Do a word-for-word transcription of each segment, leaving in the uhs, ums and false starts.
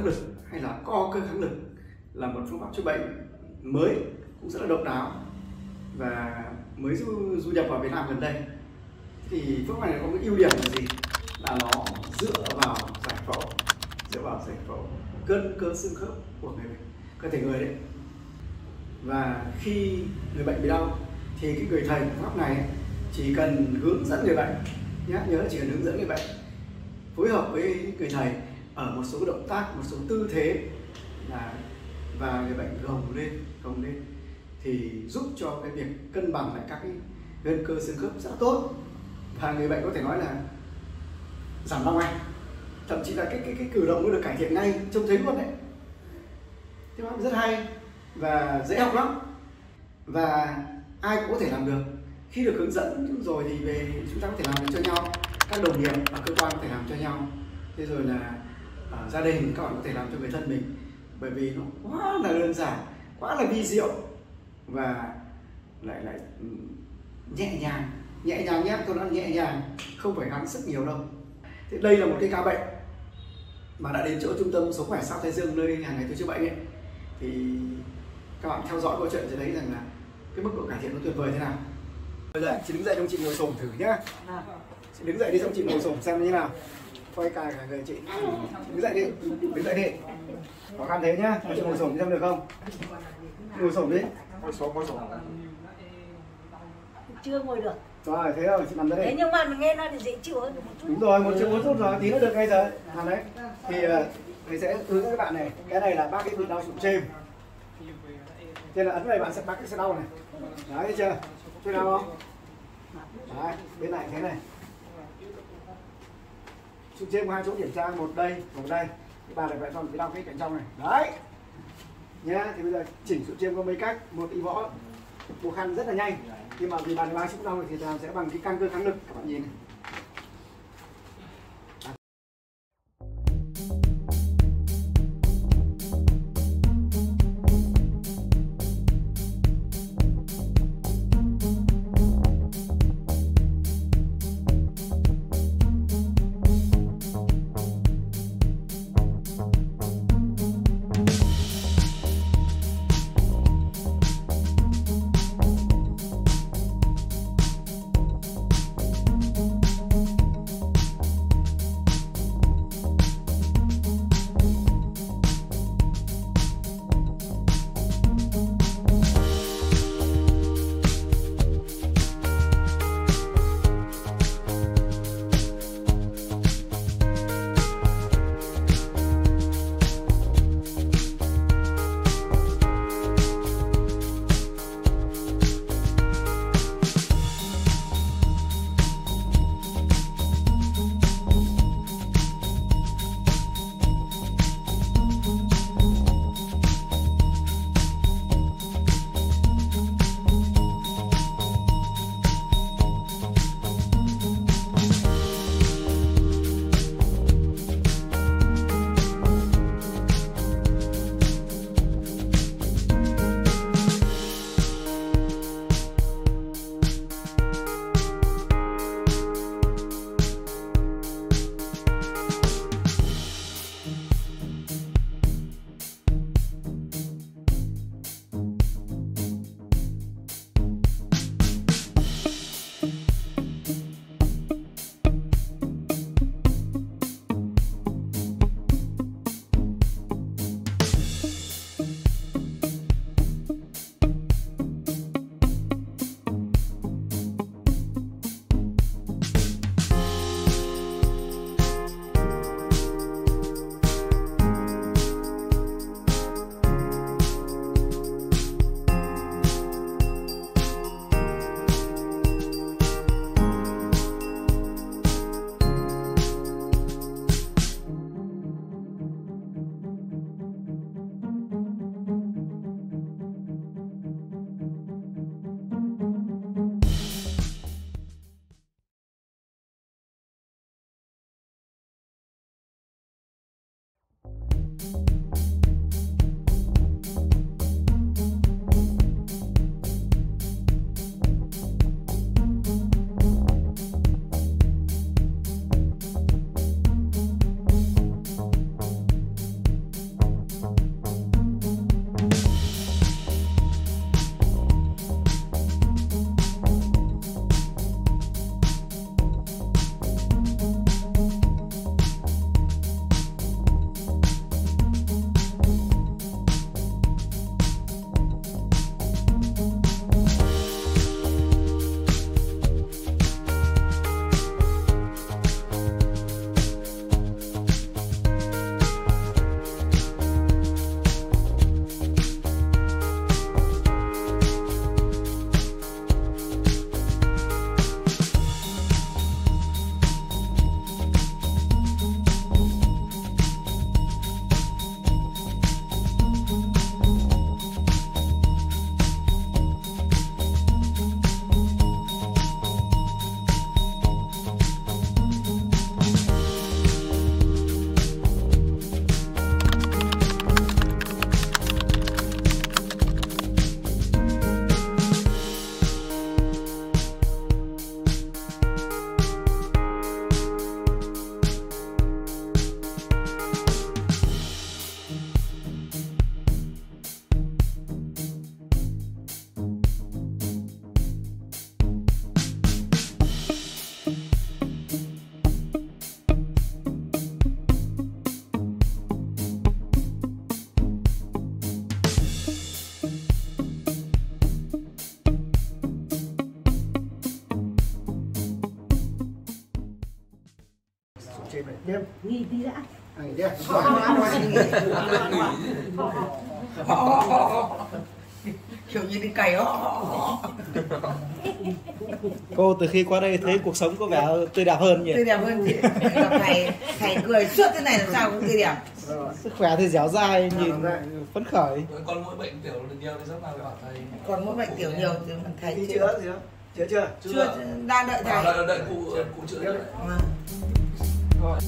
lực hay là co cơ kháng lực là một phương pháp chữa bệnh mới, cũng rất là độc đáo và mới du, du nhập vào Việt Nam gần đây. Thì phương pháp này có cái ưu điểm là gì? Là nó dựa vào giải phẫu, dựa vào giải phẫu cân cơ xương khớp của người bệnh, cơ thể người đấy. Và khi người bệnh bị đau thì cái người thầy phương pháp này chỉ cần hướng dẫn người bệnh nhé, nhớ chỉ cần hướng dẫn người bệnh phối hợp với người thầy ở một số động tác, một số tư thế là và người bệnh gồng lên, gồng lên thì giúp cho cái việc cân bằng lại các cái gân cơ xương khớp rất tốt, và người bệnh có thể nói là giảm đau ngay, thậm chí là cái cái cái cử động nó được cải thiện ngay, trông thấy luôn đấy. Thế mà rất hay và dễ học lắm, và ai cũng có thể làm được. Khi được hướng dẫn rồi thì về chúng ta có thể làm được cho nhau, các đồng nghiệp ở cơ quan có thể làm cho nhau, thế rồi là ở gia đình các bạn có thể làm cho người thân mình, bởi vì nó quá là đơn giản, quá là vi diệu và lại lại nhẹ nhàng, nhẹ nhàng nhé, tôi nói nhẹ nhàng, không phải gắng sức nhiều đâu. Thế đây là một cái ca bệnh mà đã đến chỗ trung tâm Sống Khỏe Sao Thái Dương nơi hàng ngày tôi chữa bệnh ấy, thì các bạn theo dõi câu chuyện sẽ thấy rằng là cái mức độ cải thiện nó tuyệt vời thế nào. Bây giờ chị đứng dậy, trong chị ngồi xổm thử nhá. Chị đứng dậy đi, xong chị ngồi xổm xem như nào. Quay cả cả người chị. Đứng dậy đi, đứng dậy đi. Khó khăn thế nhá, chị ngồi xổm xem được không? Ngồi xổm đi. Ngồi xổm, ngồi xổm. Chưa ngồi được. Rồi, thế rồi, chị nằm ra đây. Thế nhưng mà mình nghe nó thì dễ chịu hơn được một chút. Đúng rồi, một chút một chút rồi, tí nữa được ngay giờ. Làm đấy. Thì thầy sẽ hướng dẫn các bạn này. Cái này là bác cái bị đau sụn chêm. Thế là ấn này bạn sẽ bác cái sẽ đau này. Đấy, thấy chưa? Chưa đau không? Đấy, bên này thế này. Sụn chêm có hai chỗ kiểm tra, một đây, một đây. Cái bàn này phải còn cái đau cái cạnh trong này. Đấy. Nhá, thì bây giờ chỉnh sụn chêm có mấy cách. Một y võ buộc khăn rất là nhanh. Nhưng mà vì bàn ba sụn đau thì làm sẽ bằng cái căng cơ kháng lực, các bạn nhìn này. chế phải tiếp. Nghỉ tí đã. Này tiếp. Kiểu như đi cày đó. Cô từ khi qua đây thấy cuộc sống có vẻ tươi đẹp hơn nhỉ? Tươi đẹp hơn chị. Thầy thầy cười suốt thế này làm sao cũng tươi đẹp. Sức khỏe thì dẻo dai, nhìn phấn khởi. Còn mỗi bệnh tiểu nhiều thì rất là bảo thầy. Còn mỗi bệnh tiểu nhiều thì thầy Đi chữa. chữa gì đó? Chữa chưa? Chưa đang đợi thầy. Đợi đợi cụ cụ chữa đấy. Rồi.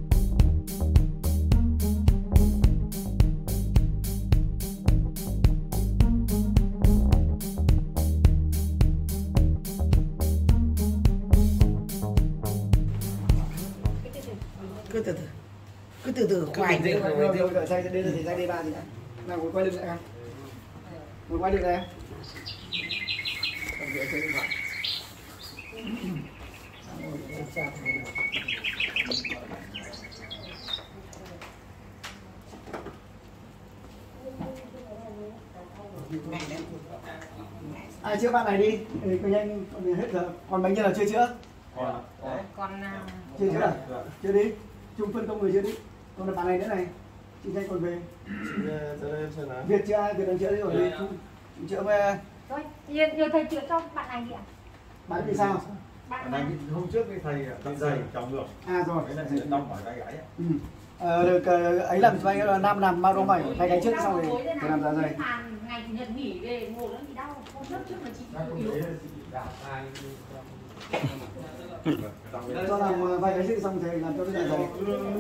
Cứ từ từ. Cứ từ từ khoai. Rồi rồi rồi rồi, đây là thì đây ba gì đã. Nào ngồi quay lưng lại em. Ngồi quay lưng lại em. Cầm rửa chơi điện thoại. Ai chữa bạn này đi, thì coi nhanh còn hết giờ. Còn bệnh nhân là chưa chữa? Còn Chưa chữa à? Chưa đi. Trung phân công người chưa đi. Còn là bạn này nữa này. Chị nhanh còn về. Việt chưa ai? Việt đang chữa đi rồi đi. Trung chữa về. thôi, nhờ, nhờ thầy chữa cho bạn này kìa. Bạn bị sao? Bạn này. Hôm trước cái thầy thầy dày chồng được. À rồi. Cái này đong mỏi gai gáy. Ừ. Ờ, được ờ, ấy làm cho anh là nam làm bao mày hai cái trước xong rồi phải làm dạ dày. Ngày chủ nhật nghỉ về ngồi nó bị đau. Hôm trước trước là chị yếu. Cho làm vài cái trước xong thì làm cho cái dạ dày.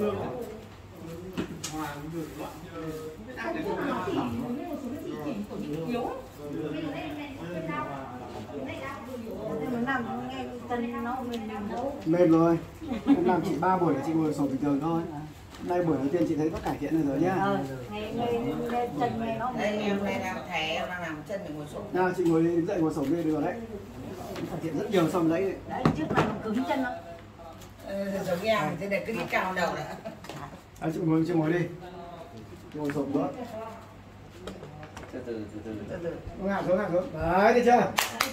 Nằm nghe chân nó mình đâu. Mệt rồi. Em làm chị ba buổi là chị ngồi sổ bình thường thôi. Hôm nay buổi đầu tiên chị thấy có cải thiện rồi nhá. Ờ, nghe nghe chân nghe nó. Đây em đây đang thầy em đang làm chân để ngồi sổ. Nào chị ngồi đứng dậy ngồi sổ kia được rồi đấy. Cải thiện rất nhiều so với đấy. Đấy trước này nó cứng chân lắm. Ừ, giống như em thế này cứ đi cao đầu đã. À, chị ngồi chị ngồi đi. Chị ngồi sổ nữa. Từ từ từ từ. Từ từ. Nó ngả xuống ngả xuống. Đấy thấy chưa?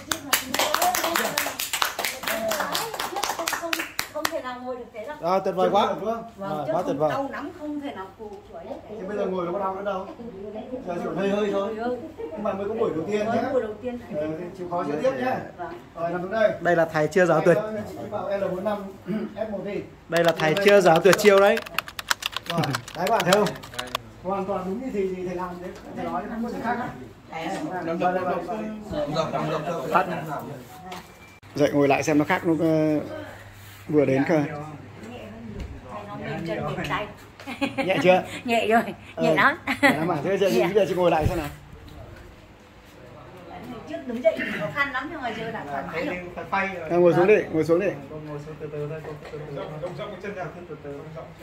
Không, không thể nào ngồi được thế đâu. À, tuyệt vời quá. Đúng không? Vâng, chứ quá tuyệt không vời. đau lắm không thể nào cụ chuỗi. Thế bây giờ ngồi nó có đau nữa đâu. Giờ chỉ còn hơi hơi thôi. Nhưng mà mới có buổi đầu tiên nhé. Buổi đầu tiên. Ờ, chịu khó chữa tiếp nhé. Vâng. Rồi nằm xuống đây. Đây là thầy chưa giáo tuyệt. Chị bảo L bốn năm F một đi. Đây là thầy chưa giáo tuyệt chiêu đấy. Rồi, đấy các bạn thấy không? Hoàn toàn đúng như thì thì thầy làm đấy. Thầy nói không có gì khác á. Đâm đâm đâm đâm. Dậy ngồi lại xem nó khác nó vừa đến cơ. Chân mềm tay. Nhẹ chưa? Nhẹ rồi, nhẹ lắm. Làm mà thế giờ bây giờ chị ngồi lại xem nào. Trước đứng dậy khó khăn lắm nhưng mà giờ đã thoải mái rồi. À, ngồi xuống đi, ngồi xuống đi. Ngồi xuống từ từ thôi, từ từ. Rộng rộng cái chân ra, từ từ rộng rộng.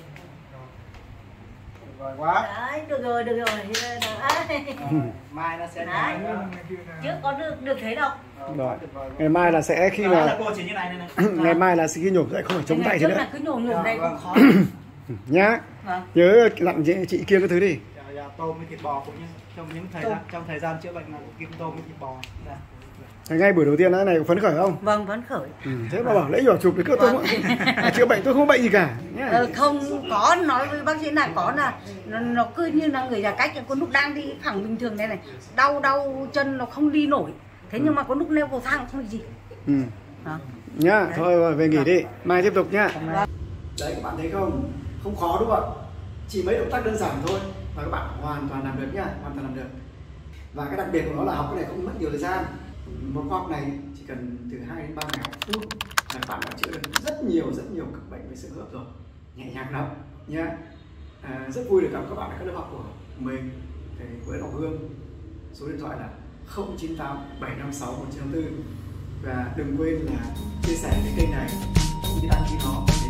Rồi quá. Đấy, được rồi, được rồi. Đấy. Mai nó sẽ Đấy. Trước có được được thế đâu. Rồi. Ngày mai là sẽ khi mà Cô chỉ như này này. ngày mai là khi nhổm dậy không phải chống tay thế Trước nữa. là cứ nhổm nhổm đây cũng khó. Nhá. Vâng. Nhớ dặn chị, chị kia cái thứ đi. Dạ, tôm với thịt bò cũng như trong những thời gian trong thời gian chữa bệnh là cũng kiếm tôm với thịt bò. Dạ. Ngay buổi đầu tiên đó này có phấn khởi không? Vâng, phấn khởi. Ừ, thế mà bảo lấy nhỏ chụp với cơ tôi à, chữa bệnh tôi không bệnh gì cả nhá. Ờ, không có, nói với bác sĩ là có là nó, nó cứ như là người già cách, có lúc đang đi thẳng bình thường này này, đau đau chân nó không đi nổi, thế nhưng mà có lúc leo cầu thang không bị gì. Ừ. Đó. Nhá, thôi rồi về nghỉ đi, mai tiếp tục nhá. Đấy các bạn thấy không? Không khó đúng không ạ? Chỉ mấy động tác đơn giản thôi và các bạn hoàn toàn làm được nhá, hoàn toàn làm được. Và cái đặc biệt của nó là học cái này không mất nhiều thời gian. Một khóa học này chỉ cần từ hai đến ba ngày phút là các bạn đã chữa được rất nhiều rất nhiều các bệnh về xương khớp rồi, nhẹ nhàng lắm nhá. À, rất vui được gặp các bạn ở các lớp học của mình, thầy Nguyễn Ngọc Hương. Số điện thoại là không chín tám bảy năm sáu một chín năm tư và đừng quên là chia sẻ cái kênh này cũng như đăng ký nó để